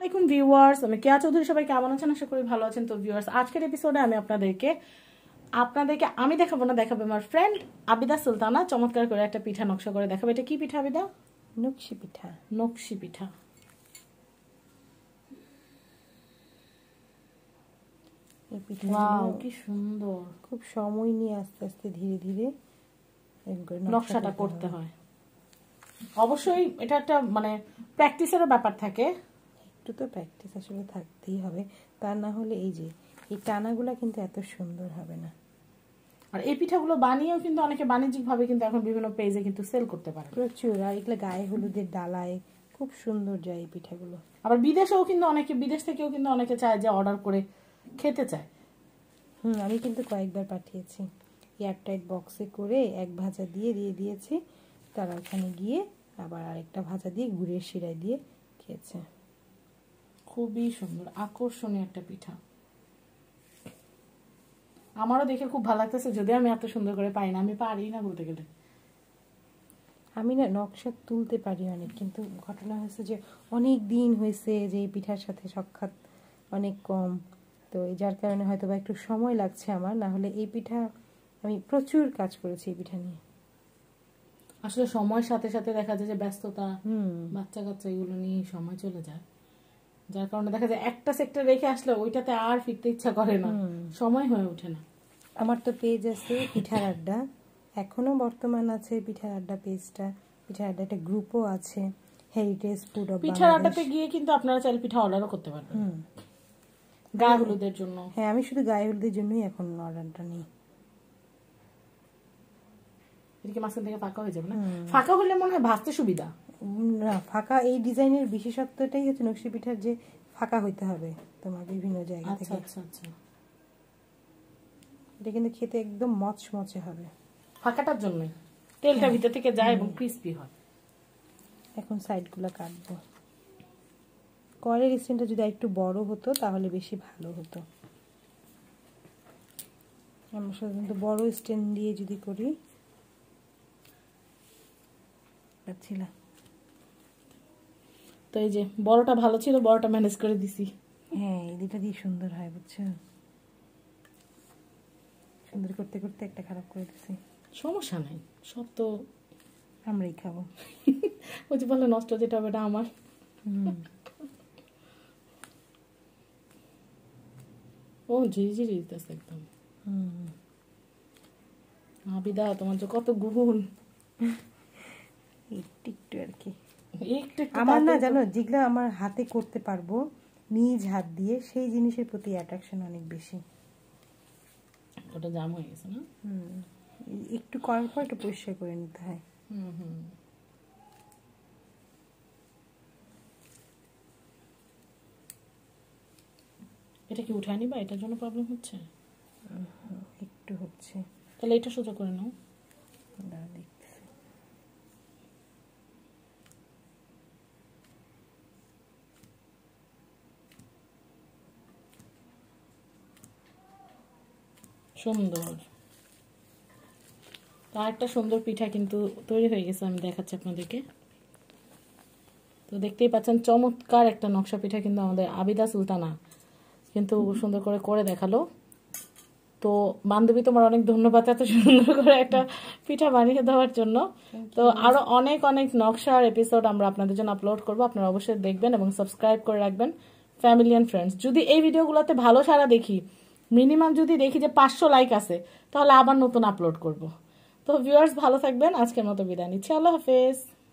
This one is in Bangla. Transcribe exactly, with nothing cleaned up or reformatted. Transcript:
আসসালামু আলাইকুম ভিউয়ার্স, আমি কেয়া চৌধুরী। সবাই কেমন আছেন? আশা করি ভালো আছেন। তো ভিউয়ার্স, আজকের এপিসোডে আমি আপনাদেরকে আপনাদেরকে আমি দেখাবো না, দেখাবো আমার ফ্রেন্ড আবিদা সুলতানা চমৎকার করে একটা পিঠা নকশা করে দেখাবো। এটা কি পিঠা আবিদা? নকশি পিঠা। নকশি পিঠা। এই পিঠা ওয়াও, কি সুন্দর। খুব সময় নিয়ে আস্তে আস্তে ধীরে ধীরে নকশাটা করতে হয়। অবশ্যই এটা একটা মানে প্র্যাকটিসেরও ব্যাপার থাকে। একটু তো প্র্যাকটিস আসলে থাকতেই হবে, তা না হলে এই যে এই টানাগুলা কিন্তু এত সুন্দর হবে না। আর এই পিঠাগুলো বানিয়েও কিন্তু অনেকে বাণিজ্যিকভাবে কিন্তু এখন বিভিন্ন পেজে কিন্তু সেল করতে পারে প্রচুর। আর এগুলো গায়ে হলুদের ডালায় খুব সুন্দর যায় এই পিঠাগুলো। আবার বিদেশেও কিন্তু অনেকে, বিদেশ থেকেও কিন্তু অনেকে চায় যে অর্ডার করে খেতে চায়। হুম, আমি কিন্তু কয়েকবার পাঠিয়েছি। এয়ারটাইট বক্সে করে এক ভাজা দিয়ে দিয়ে দিয়েছি, তারা ওখানে গিয়ে আবার আরেকটা ভাজা দিয়ে গুড়ের শিরায় দিয়ে খেয়েছে। খুবই সুন্দর, আকর্ষণীয় একটা পিঠা। আমারও দেখে খুব ভালো লাগতেছে, যদিও আমি এত সুন্দর করে পাই না, আমি পারি না বলতে গেলে। আমি না নকশা তুলতে পারি অনেক, কিন্তু ঘটনা হয়েছে যে অনেক দিন হয়েছে যে এই পিঠার সাথে সাক্ষাৎ অনেক কম, তো যার কারণে হয়তো বা একটু সময় লাগছে আমার। না হলে এই পিঠা আমি প্রচুর কাজ করেছি এই পিঠা নিয়ে। আসলে সময়ের সাথে সাথে দেখা যায় যে ব্যস্ততা, বাচ্চা কাচ্চা এগুলো নিয়ে সময় চলে যায়, যার কারণে দেখা যায় একটা সেক্টর রেখে আসলে ওইটাতে আর ফিরতে ইচ্ছা করে না, সময় হয়ে ওঠে না। আমার তো পেজ আছে পিঠার আড্ডা, এখনো বর্তমান আছে পিঠার আড্ডা পেজটা। পিঠার আড্ডা একটা গ্রুপও আছে, হেরিটেজ ফুড অফ পিঠার আড্ডাতে গিয়ে কিন্তু আপনারা চাইলে পিঠা অর্ডারও করতে পারবেন গায়ে হলুদের জন্য। হ্যাঁ, আমি শুধু গায়ে হলুদের জন্যই এখন অর্ডারটা নিই। এদিকে মাঝখান থেকে ফাঁকা হয়ে যাবে না? ফাঁকা হলে মনে হয় ভাজতে সুবিধা না। ফাঁকা এই ডিজাইনের বিশেষত্বটাই হচ্ছে নকশি পিঠার, যে ফাঁকা হইতে হবে তোমার বিভিন্ন জায়গা থেকে। আচ্ছা আচ্ছা। এটা কিন্তু খেতে একদম মচমচে হবে। ফাঁকাটার জন্যই তেলটা ভিতর থেকে যায় এবং ক্রিস্পি হয়। এখন সাইডগুলো কাটবো। কলের স্ট্যান্ডটা যদি একটু বড় হতো তাহলে বেশি ভালো হতো। আমরা সাধারণত বড় স্ট্যান্ড দিয়ে যদি করি পাচ্ছিলাম। তো এই যে বড়টা ভালো ছিল, বড়টা ম্যানেজ করে দিছি। হ্যাঁ, এই দুটা দিয়ে সুন্দর হয়, বুঝছো? সুন্দর করতে করতে একটা খারাপ করে দিছি। সমস্যা নাই, সব তো আমরাই খাবো। ওই যে বলে নষ্ট যেটা হবে এটা আমার। ও ঝিরিঝিরি দিতেছে একদম। আবিদা, তোমার যে কত গুণ। একটু আর কি। আমার না জানো, যেগুলো আমার হাতে করতে পারবো নিজ হাত দিয়ে, সেই জিনিসের প্রতি অ্যাট্রাকশন অনেক বেশি। ওটা জাম হয়ে গেছে না? হুম, একটু করার পর একটু পরিষ্কার করে নিতে হয়। হুম হুম। এটা কি উঠায় নিবা? এটার জন্য প্রবলেম হচ্ছে? একটু হচ্ছে। তাহলে এটা সোজা করে নাও। দেখতেছি। সুন্দর। তার একটা সুন্দর পিঠা কিন্তু তৈরি হয়ে গেছে, আমি দেখাচ্ছি আপনাদেরকে। তো দেখতেই পাচ্ছেন চমৎকার একটা নকশা পিঠা কিন্তু আমাদের আবিদা সুলতানা কিন্তু সুন্দর করে করে দেখালো। তো বান্ধবী, তোমার অনেক ধন্যবাদ এত সুন্দর করে একটা পিঠা বানিয়ে দেওয়ার জন্য। তো আরো অনেক অনেক নকশার এপিসোড আমরা আপনাদের জন্য আপলোড করবো, আপনারা অবশ্যই দেখবেন এবং সাবস্ক্রাইব করে রাখবেন ফ্যামিলি অ্যান্ড ফ্রেন্ডস। যদি এই ভিডিওগুলোতে ভালো সারা দেখি, মিনিমাম যদি দেখি যে পাঁচশো লাইক আছে, তাহলে আবার নতুন আপলোড করব। তো ভিউয়ার্স, ভালো থাকবেন। আজকের মতো বিদায় নিচ্ছি। আল্লাহ হাফেজ।